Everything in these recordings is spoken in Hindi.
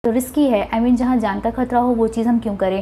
रिस्की है। आई मीन जहाँ जान का खतरा हो वो चीज़ हम क्यों करें।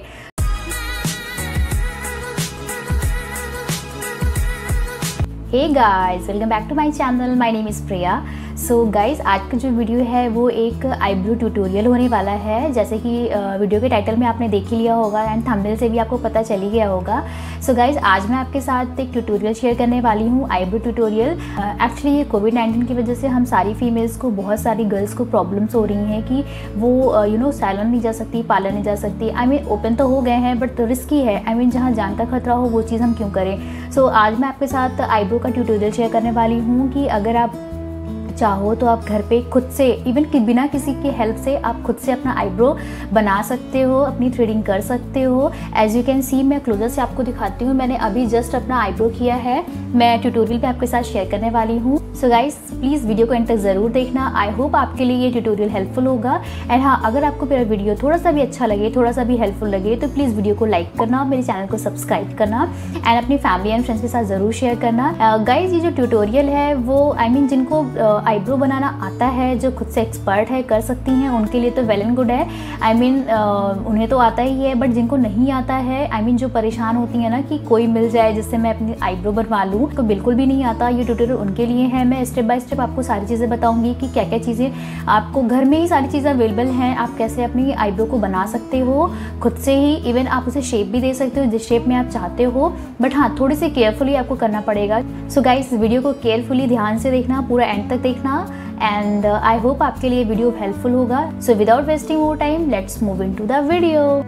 Hey guys, welcome back to my channel. My name is Priya. So guys, आज का जो वीडियो है वो एक आईब्रो ट्यूटोरियल होने वाला है। जैसे कि वीडियो के टाइटल में आपने देख ही लिया होगा एंड थंबनेल से भी आपको पता चल ही गया होगा। सो गाइस, आज मैं आपके साथ एक ट्यूटोरियल शेयर करने वाली हूँ, आईब्रो ट्यूटोरियल। एक्चुअली ये कोविड-19 की वजह से हम सारी फीमेल्स को, बहुत सारी गर्ल्स को प्रॉब्लम्स हो रही हैं कि वो सैलून नहीं जा सकती, पार्लर नहीं जा सकती। आई मीन ओपन तो हो गए हैं बट रिस्की है। आई मीन जहाँ जान का खतरा हो वो चीज़ हम क्यों करें। सो आज मैं आपके साथ आईब्रो का ट्यूटोरियल शेयर करने वाली हूँ कि अगर आप चाहो तो आप घर पे खुद से, इवन कि बिना किसी के हेल्प से आप खुद से अपना आईब्रो बना सकते हो, अपनी थ्रेडिंग कर सकते हो। एज यू कैन सी, मैं क्लोजर से आपको दिखाती हूँ। मैंने अभी जस्ट अपना आईब्रो किया है, मैं ट्यूटोरियल पे आपके साथ शेयर करने वाली हूँ। सो गाइस, प्लीज़ वीडियो को एंड तक ज़रूर देखना। आई होप आपके लिए ये ट्यूटोरियल हेल्पफुल होगा। एंड हाँ, अगर आपको मेरा वीडियो थोड़ा सा भी अच्छा लगे, थोड़ा सा भी हेल्पफुल लगे तो प्लीज़ वीडियो को लाइक करना, मेरे चैनल को सब्सक्राइब करना एंड अपनी फैमिली एंड फ्रेंड्स के साथ ज़रूर शेयर करना। गाइज, ये जो ट्यूटोरियल है वो आई मीन जिनको आईब्रो बनाना आता है, जो खुद से एक्सपर्ट है, कर सकती हैं, उनके लिए तो वेल एंड गुड है। आई मीन उन्हें तो आता ही है, बट जिनको नहीं आता है, आई मीन जो परेशान होती है ना कि कोई मिल जाए जिससे मैं अपनी आईब्रो बनवा लूँ, तो बिल्कुल भी नहीं आता, ये ट्यूटोरियल उनके लिए है। मैं स्टेप बाय स्टेप आपको सारी चीज़ें बताऊंगी कि क्या क्या चीज़ें आपको घर में ही, सारी चीज़ें अवेलेबल हैं, आप कैसे अपनी आईब्रो को बना सकते हो खुद से ही। इवन आप उसे शेप भी दे सकते हो जिस शेप में आप चाहते हो, बट हाँ, थोड़ी सी केयरफुली आपको करना पड़ेगा। सो गाइस, वीडियो को केयरफुली ध्यान से देखना, पूरा एंड तक देखना एंड आई होप आपके लिए वीडियो हेल्पफुल होगा। So without wasting more time, let's move into the video.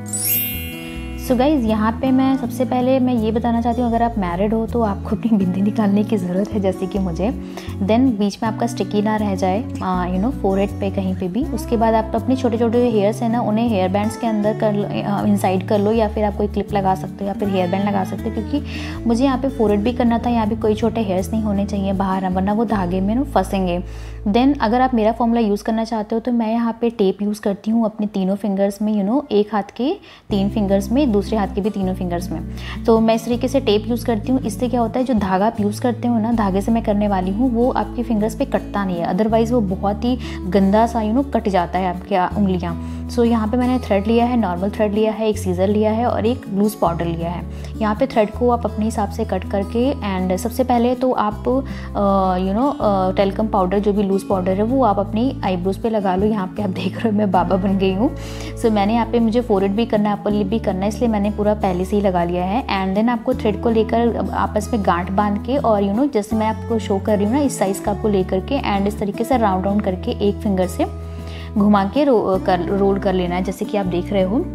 So guys, यहाँ पे मैं सबसे पहले मैं ये बताना चाहती हूँ, अगर आप मैरिड हो तो आपको अपनी बिंदी निकालने की ज़रूरत है, जैसे कि मुझे। देन बीच में आपका स्टिकी ना रह जाए, फोरहेड पे कहीं पे भी। उसके बाद आप अपने छोटे छोटे हेयर्स हैं ना, उन्हें हेयर बैंड्स के अंदर कर लो, इनसाइड कर लो, या फिर आप कोई क्लिप लगा सकते हो या फिर हेयर बैंड लगा सकते हो, क्योंकि मुझे यहाँ पे फोरहेड भी करना था। यहाँ पे कोई छोटे हेयर्स नहीं होने चाहिए बाहर, वरना वो धागे में फंसेंगे। देन अगर आप मेरा फॉर्मूला यूज़ करना चाहते हो तो मैं यहाँ पे टेप यूज़ करती हूँ अपने तीनों फिंगर्स में, एक हाथ के 3 फिंगर्स में, दूसरे हाथ के भी 3 फिंगर्स में। तो मैं इस तरीके से टेप यूज़ करती हूँ। इससे क्या होता है, जो धागा आप यूज़ करते हो ना, धागे से मैं करने वाली हूँ, वो आपके फिंगर्स पे कटता नहीं है, अदरवाइज़ वो बहुत ही गंदा सा कट जाता है आपके उंगलियाँ। सो यहाँ पे मैंने थ्रेड लिया है, नॉर्मल थ्रेड लिया है, एक सीजर लिया है और एक लूज़ पाउडर लिया है। यहाँ पे थ्रेड को आप अपने हिसाब से कट करके, एंड सबसे पहले तो आप टेल्कम पाउडर, जो भी लूज़ पाउडर है, वो आप अपनी आईब्रोज़ पे लगा लो। यहाँ पे आप देख रहे हो मैं बाबा बन गई हूँ। सो मैंने यहाँ पे, मुझे फोरहेड भी करना है, अपर लिप भी करना है, इसलिए मैंने पूरा पहले से ही लगा लिया है। एंड देन आपको थ्रेड को लेकर आपस में गांठ बांध के, और जैसे मैं आपको शो कर रही हूँ ना, इस साइज़ का आपको लेकर के एंड इस तरीके से राउंड राउंड करके एक फिंगर से घुमा के रोल कर लेना है, जैसे कि आप देख रहे हो।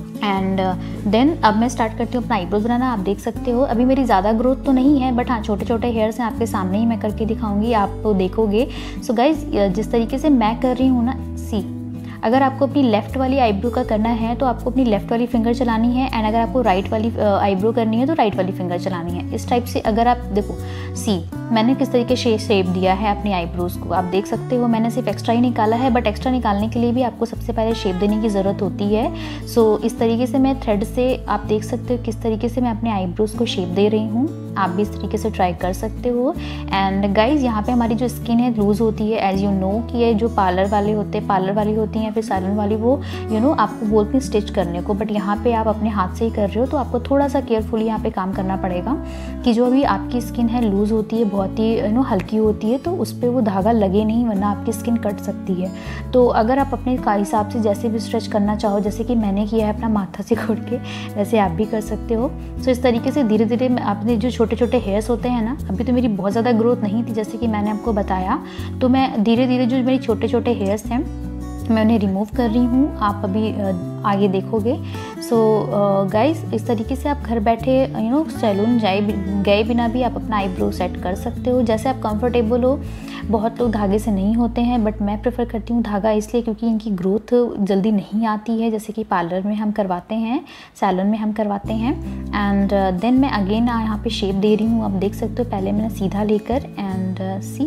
एंड देन अब मैं स्टार्ट करती हूँ अपना आईब्रोज बनाना। आप देख सकते हो अभी मेरी ज़्यादा ग्रोथ तो नहीं है, बट हाँ, छोटे छोटे हेयर्स हैं, आपके सामने ही मैं करके दिखाऊंगी, आप तो देखोगे। सो गाइज, जिस तरीके से मैं कर रही हूँ ना, सी, अगर आपको अपनी लेफ़्ट वाली आईब्रो का करना है तो आपको अपनी लेफ़्ट वाली फिंगर चलानी है, एंड अगर आपको राइट वाली आईब्रो करनी है तो राइट वाली फिंगर चलानी है। इस टाइप से अगर आप देखो, सी, मैंने किस तरीके से शेप दिया है अपनी आईब्रोज़ को, आप देख सकते हो। मैंने सिर्फ एक्स्ट्रा ही निकाला है, बट एक्स्ट्रा निकालने के लिए भी आपको सबसे पहले शेप देने की ज़रूरत होती है। सो इस तरीके से मैं थ्रेड से, आप देख सकते हो किस तरीके से मैं अपने आईब्रोज़ को शेप दे रही हूँ। आप भी इस तरीके से ट्राई कर सकते हो। एंड गाइज, यहाँ पे हमारी जो स्किन है लूज़ होती है, एज यू नो कि ये जो पार्लर वाली होती हैं या फिर सैलून वाली, वो आपको बोलती हैं स्टिच करने को, बट यहाँ पे आप अपने हाथ से ही कर रहे हो, तो आपको थोड़ा सा केयरफुली यहाँ पे काम करना पड़ेगा कि जो अभी आपकी स्किन है लूज़ होती है, बहुत ही हल्की होती है, तो उस पर वो धागा लगे नहीं, वरना आपकी स्किन कट सकती है। तो अगर आप अपने हिसाब से जैसे भी स्ट्रेच करना चाहो, जैसे कि मैंने किया है अपना माथा से खोल के, वैसे आप भी कर सकते हो। सो इस तरीके से धीरे धीरे आपने जो छोटे छोटे हेयर्स होते हैं ना, अभी तो मेरी बहुत ज़्यादा ग्रोथ नहीं थी, जैसे कि मैंने आपको बताया, तो मैं धीरे धीरे जो मेरी छोटे छोटे हेयर्स हैं मैं उन्हें रिमूव कर रही हूँ, आप अभी आगे देखोगे। सो गाइस, इस तरीके से आप घर बैठे सैलून गए बिना भी आप अपना आईब्रो सेट कर सकते हो, जैसे आप कंफर्टेबल हो। बहुत लोग धागे से नहीं होते हैं, बट मैं प्रेफर करती हूँ धागा, इसलिए क्योंकि इनकी ग्रोथ जल्दी नहीं आती है, जैसे कि पार्लर में हम करवाते हैं, सैलून में हम करवाते हैं। एंड देन मैं अगेन यहाँ पे शेप दे रही हूँ, आप देख सकते हो। पहले मैंने सीधा लेकर एंड सी,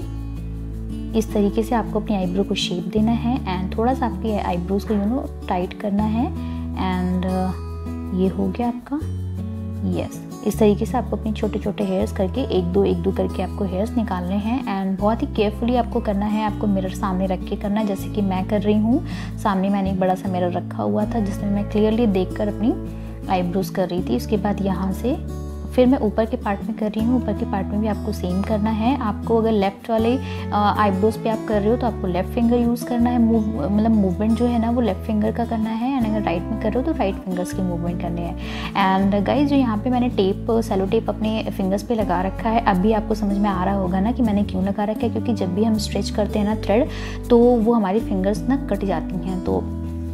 इस तरीके से आपको अपनी आईब्रो को शेप देना है, एंड थोड़ा सा आपकी आईब्रोज को टाइट करना है। एंड ये हो गया आपका, यस। इस तरीके से आपको अपने छोटे छोटे हेयर्स करके एक दो करके आपको हेयर्स निकालने हैं। एंड बहुत ही केयरफुली आपको करना है, आपको मिरर सामने रख के करना है, जैसे कि मैं कर रही हूँ। सामने मैंने एक बड़ा सा मिरर रखा हुआ था जिसमें मैं क्लियरली देखकर अपनी आईब्रोज कर रही थी। उसके बाद यहाँ से फिर मैं ऊपर के पार्ट में कर रही हूँ। ऊपर के पार्ट में भी आपको सेम करना है। आपको अगर लेफ़्ट वाले आईब्रोज पे आप कर रहे हो तो आपको लेफ़्ट फिंगर यूज़ करना है, मतलब मूवमेंट जो है ना वो लेफ़्ट फिंगर का करना है। एंड अगर राइट में कर रहे हो तो राइट फिंगर्स के मूवमेंट करने हैं। एंड गाइज जो यहाँ पे मैंने सेलो टेप अपने फिंगर्स पे लगा रखा है, अभी आपको समझ में आ रहा होगा ना कि मैंने क्यों लगा रखा है, क्योंकि जब भी हम स्ट्रेच करते हैं ना थ्रेड तो वो हमारी फिंगर्स ना कट जाती हैं। तो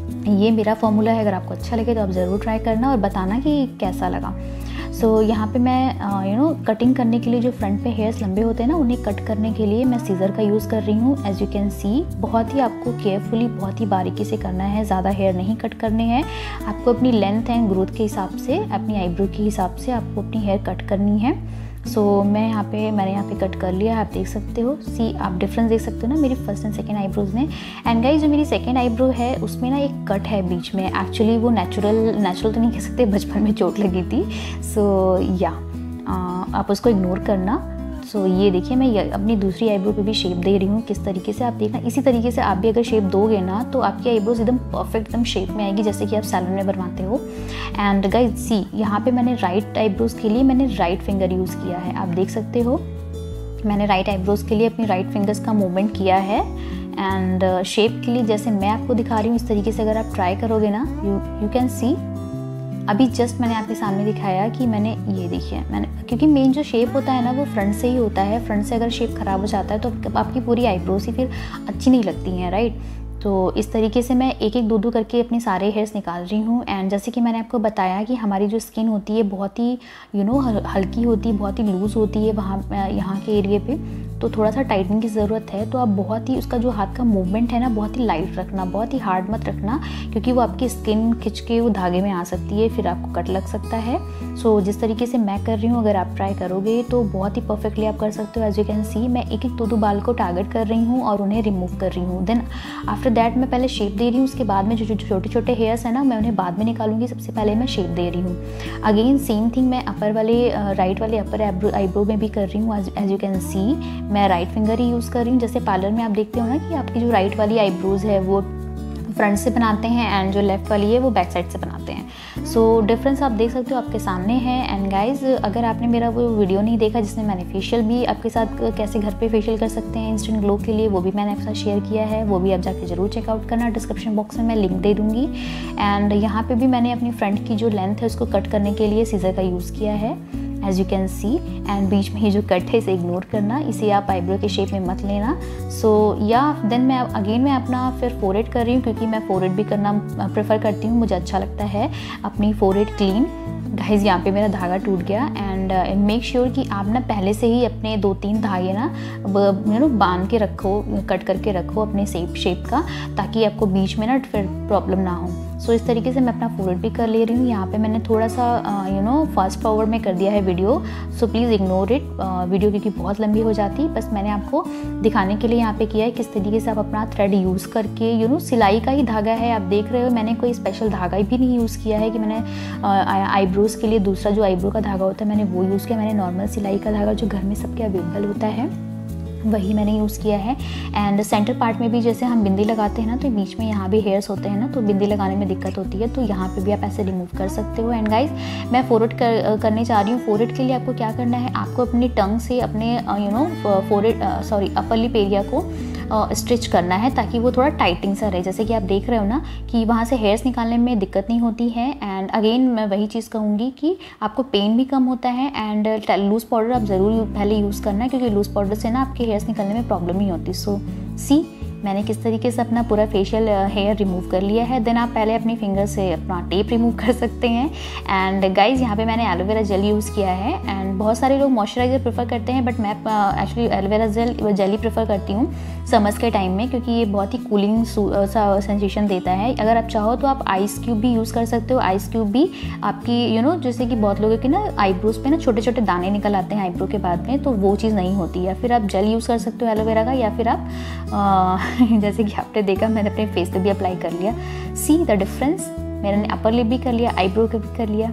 ये मेरा फॉर्मूला है, अगर आपको अच्छा लगे तो आप ज़रूर ट्राई करना और बताना कि कैसा लगा। सो यहाँ पे मैं कटिंग करने के लिए जो फ्रंट पे हेयर्स लंबे होते हैं ना उन्हें कट करने के लिए मैं सीज़र का यूज़ कर रही हूँ। एज यू कैन सी बहुत ही आपको केयरफुली बहुत ही बारीकी से करना है, ज़्यादा हेयर नहीं कट करने हैं। आपको अपनी लेंथ एंड ग्रोथ के हिसाब से, अपनी आईब्रो के हिसाब से आपको अपनी हेयर कट करनी है। सो मैंने यहाँ पे कट कर लिया है, आप देख सकते हो। सी आप डिफरेंस देख सकते हो ना मेरी फर्स्ट एंड सेकंड आईब्रोज में। एंड गाइस जो मेरी सेकंड आईब्रो है उसमें ना एक कट है बीच में। एक्चुअली वो नेचुरल तो नहीं कह सकते, बचपन में चोट लगी थी। सो या आप उसको इग्नोर करना। सो ये देखिए मैं अपनी दूसरी आईब्रो पे भी शेप दे रही हूँ किस तरीके से, आप देखना इसी तरीके से आप भी अगर शेप दोगे ना तो आपकी आईब्रोज एकदम परफेक्ट एकदम शेप में आएगी, जैसे कि आप सैलून में बनवाते हो। एंड गाइस सी यहाँ पे मैंने राइट आईब्रोज के लिए मैंने राइट फिंगर यूज़ किया है, आप देख सकते हो। मैंने राइट आईब्रोज के लिए अपनी राइट फिंगर्स का मूवमेंट किया है। एंड शेप के लिए जैसे मैं आपको दिखा रही हूँ इस तरीके से अगर आप ट्राई करोगे ना यू कैन सी। अभी जस्ट मैंने आपके सामने दिखाया कि मैंने ये देखिए क्योंकि मेन जो शेप होता है ना वो फ्रंट से ही होता है। फ्रंट से अगर शेप ख़राब हो जाता है तो आपकी पूरी आईब्रोज ही फिर अच्छी नहीं लगती हैं, राइट। तो इस तरीके से मैं एक दो करके अपने सारे हेयर्स निकाल रही हूँ। एंड जैसे कि मैंने आपको बताया कि हमारी जो स्किन होती है बहुत ही हल्की होती है, बहुत ही लूज़ होती है वहाँ यहाँ के एरिए पे, तो थोड़ा सा टाइटनिंग की ज़रूरत है। तो आप बहुत ही उसका जो हाथ का मूवमेंट है ना बहुत ही लाइट रखना, बहुत ही हार्ड मत रखना, क्योंकि वो आपकी स्किन खिंच के वो धागे में आ सकती है, फिर आपको कट लग सकता है। सो जिस तरीके से मैं कर रही हूँ अगर आप ट्राई करोगे तो बहुत ही परफेक्टली आप कर सकते हो। एज यू कैन सी मैं एक दो बाल को टारगेट कर रही हूँ और उन्हें रिमूव कर रही हूँ। देन आफ्टर दैट मैं पहले शेप दे रही हूँ, उसके बाद में जो छोटे छोटे हेयर्स हैं ना मैं उन्हें बाद में निकालूंगी, सबसे पहले मैं शेप दे रही हूँ। अगेन सेम थिंग मैं अपर वाले राइट वाले अपर आईब्रो में भी कर रही हूँ। एज यू कैन सी मैं राइट फिंगर ही यूज़ कर रही हूँ। जैसे पार्लर में आप देखते हो ना कि आपकी जो राइट वाली आईब्रोज है वो फ्रंट से बनाते हैं एंड जो लेफ़्ट वाली है वो बैक साइड से बनाते हैं। सो डिफरेंस आप देख सकते हो आपके सामने है। एंड गाइज अगर आपने मेरा वो वीडियो नहीं देखा जिसमें मैंने फेशियल भी आपके साथ कैसे घर पे फेशियल कर सकते हैं इंस्टेंट ग्लो के लिए, वो भी मैंने आपके साथ शेयर किया है, वो भी आप जाके ज़रूर चेकआउट करना। डिस्क्रिप्शन बॉक्स में मैं लिंक दे दूँगी। एंड यहाँ पर भी मैंने अपनी फ्रंट की जो लेंथ है उसको कट करने के लिए सीजर का यूज़ किया है, as you can see. And बीच में ये जो कट है इसे इग्नोर करना, इसे आप आईब्रो के शेप में मत लेना। सो या देन मैं अपना फिर फोरहेड कर रही हूँ, क्योंकि मैं फोरहेड भी करना प्रेफर करती हूँ, मुझे अच्छा लगता है अपनी फोरहेड क्लीन। गाइज यहाँ पे मेरा धागा टूट गया। एंड मेक श्योर कि आप ना पहले से ही अपने 2-3 धागे ना बांध के रखो, कट करके रखो अपने शेप का, ताकि आपको बीच में ना फिर प्रॉब्लम ना हो। सो इस तरीके से मैं अपना फोरहेड भी कर ले रही हूँ। यहाँ पे मैंने थोड़ा सा फास्ट फॉरवर्ड में कर दिया है video, so please ignore it video, क्योंकि बहुत लंबी हो जाती है। बस मैंने आपको दिखाने के लिए यहाँ पे किया है किस तरीके से आप अपना थ्रेड यूज़ करके सिलाई का ही धागा है, आप देख रहे हो। मैंने कोई स्पेशल धागा भी नहीं यूज़ किया है कि मैंने आईब्रोज़ के लिए दूसरा जो आईब्रो का धागा होता है मैंने वो यूज़ किया। मैंने नॉर्मल सिलाई का धागा जो घर में सबके अवेलेबल होता है वही मैंने यूज़ किया है। एंड सेंटर पार्ट में भी जैसे हम बिंदी लगाते हैं ना तो बीच में यहाँ भी हेयर्स होते हैं ना, तो बिंदी लगाने में दिक्कत होती है, तो यहाँ पे भी आप ऐसे रिमूव कर सकते हो। एंड गाइज मैं फोरहेड करने जा रही हूँ। फोरहेड के लिए आपको क्या करना है, आपको अपनी टंग से अपने अपर लिप एरिया को स्टिच करना है, ताकि वो थोड़ा टाइटिंग सा रहे। जैसे कि आप देख रहे हो ना कि वहाँ से हेयर्स निकालने में दिक्कत नहीं होती है। एंड अगेन मैं वही चीज़ कहूँगी कि आपको पेन भी कम होता है। एंड लूज़ पाउडर आप ज़रूर पहले यूज़ करना है, क्योंकि लूज़ पाउडर से ना आपके हेयर्स निकलने में प्रॉब्लम नहीं होती। सो सी मैंने किस तरीके से अपना पूरा फेशियल हेयर रिमूव कर लिया है। देन आप पहले अपनी फिंगर से अपना टेप रिमूव कर सकते हैं। एंड गाइज यहाँ पे मैंने एलोवेरा जेल यूज़ किया है। एंड बहुत सारे लोग मॉइस्चराइज़र प्रेफर करते हैं, बट मैं एक्चुअली एलोवेरा जेल ही प्रेफर करती हूँ समर्स के टाइम में, क्योंकि ये बहुत ही कूलिंग सा सेंसेशन देता है। अगर आप चाहो तो आप आइस क्यूब भी यूज़ कर सकते हो। आइस क्यूब भी आपकी जैसे कि बहुत लोगों के ना आईब्रोज पे ना छोटे छोटे दाने निकल आते हैं आईब्रो के बाद में, तो वो चीज़ नहीं होती है। फिर आप जेल यूज़ कर सकते हो एलोवेरा का, या फिर आप जैसे कि आपने देखा मैंने अपने फेस पे भी अप्लाई कर लिया। सी द डिफरेंस, मैंने अपर लिप भी कर लिया, आईब्रो का भी कर लिया।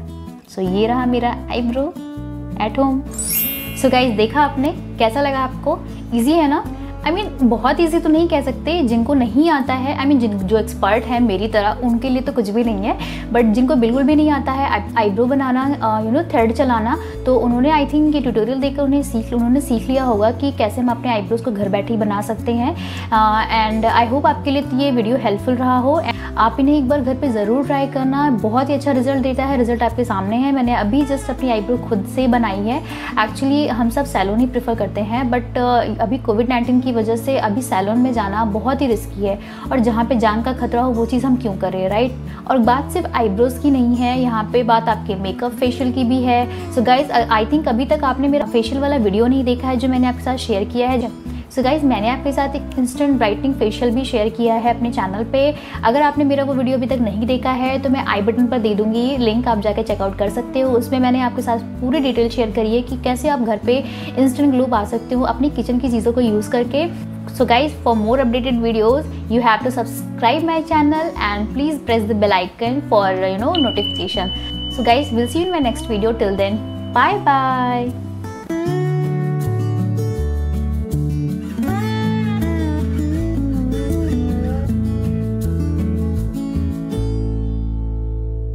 सो ये रहा मेरा eyebrow at home. So guys देखा आपने, कैसा लगा आपको? ईजी है ना? आई मीन बहुत ईजी तो नहीं कह सकते, जिनको नहीं आता है, आई मीन जो एक्सपर्ट है मेरी तरह उनके लिए तो कुछ भी नहीं है, बट जिनको बिल्कुल भी नहीं आता है आईब्रो बनाना, थ्रेड चलाना, तो उन्होंने आई थिंक ये ट्यूटोरियल देखकर उन्होंने सीख लिया होगा कि कैसे हम अपने आईब्रोज को घर बैठे ही बना सकते हैं। एंड आई होप आपके लिए ये वीडियो हेल्पफुल रहा हो। आप इन्हें एक बार घर पे ज़रूर ट्राई करना, बहुत ही अच्छा रिजल्ट देता है। रिजल्ट आपके सामने है, मैंने अभी जस्ट अपनी आईब्रो खुद से बनाई है। एक्चुअली हम सब सैलून ही प्रेफर करते हैं, बट अभी कोविड-19 की वजह से अभी सैलून में जाना बहुत ही रिस्की है, और जहाँ पे जान का खतरा हो वो चीज़ हम क्यों करें, राइट? और बात सिर्फ आईब्रोज़ की नहीं है, यहाँ पे बात आपके मेकअप फेशियल की भी है। सो गाइज आई थिंक अभी तक आपने मेरा फेशियल वाला वीडियो नहीं देखा है जो मैंने आपके साथ शेयर किया है। सो गाइज मैंने आपके साथ एक इंस्टेंट ब्राइटनिंग फेशियल भी शेयर किया है अपने चैनल पे। अगर आपने मेरा वो वीडियो अभी तक नहीं देखा है तो मैं आई बटन पर दे दूंगी लिंक, आप जाके चेकआउट कर सकते हो। उसमें मैंने आपके साथ पूरी डिटेल शेयर करी है कि कैसे आप घर पे इंस्टेंट ग्लो पा सकते हो अपनी किचन की चीज़ों को यूज़ करके। So guys, for more updated videos, you have to subscribe my channel and please press the bell icon for notification. So guys, we'll see you in my next video. Till then, bye bye.